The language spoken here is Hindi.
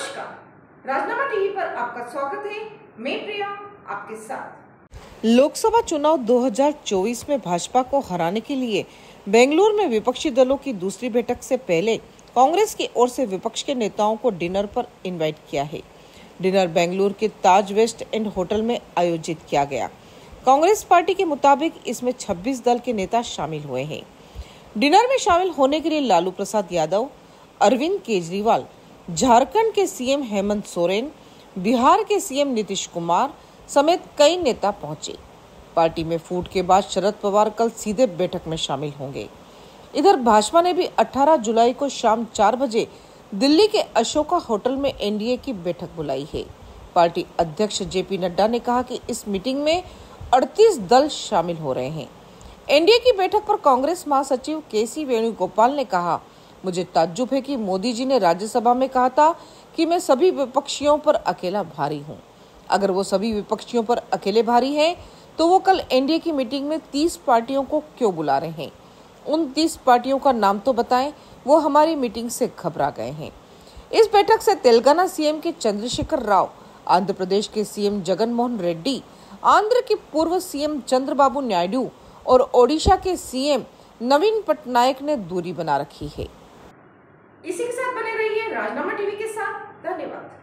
नमस्कार, राजनामा टीवी पर आपका स्वागत है। मैं प्रिया आपके साथ। लोकसभा चुनाव 2024 में भाजपा को हराने के लिए बेंगलुरु में विपक्षी दलों की दूसरी बैठक से पहले कांग्रेस की ओर से विपक्ष के नेताओं को डिनर पर इनवाइट किया है। डिनर बेंगलुरु के ताज वेस्ट एंड होटल में आयोजित किया गया। कांग्रेस पार्टी के मुताबिक इसमें 26 दल के नेता शामिल हुए हैं। डिनर में शामिल होने के लिए लालू प्रसाद यादव, अरविंद केजरीवाल, झारखंड के सीएम हेमंत सोरेन, बिहार के सीएम नीतीश कुमार समेत कई नेता पहुंचे। पार्टी में फूट के बाद शरद पवार कल सीधे बैठक में शामिल होंगे। इधर भाजपा ने भी 18 जुलाई को शाम 4 बजे दिल्ली के अशोका होटल में एनडीए की बैठक बुलाई है। पार्टी अध्यक्ष जेपी नड्डा ने कहा कि इस मीटिंग में 38 दल शामिल हो रहे हैं। एनडीए की बैठक पर कांग्रेस महासचिव केसी वेणुगोपाल ने कहा, मुझे ताज्जुब है कि मोदी जी ने राज्यसभा में कहा था कि मैं सभी विपक्षियों पर अकेला भारी हूं। अगर वो सभी विपक्षियों पर अकेले भारी हैं, तो वो कल एनडीए की मीटिंग में 30 पार्टियों को क्यों बुला रहे हैं? उन 30 पार्टियों का नाम तो बताएं। वो हमारी मीटिंग से घबरा गए हैं। इस बैठक से तेलंगाना सीएम के चंद्रशेखर राव, आंध्र प्रदेश के सीएम जगनमोहन रेड्डी, आंध्र के पूर्व सीएम चंद्रबाबू नायडू और ओडिशा के सीएम नवीन पटनायक ने दूरी बना रखी है। इसी के साथ बने रहिए राजनामा टीवी के साथ। धन्यवाद।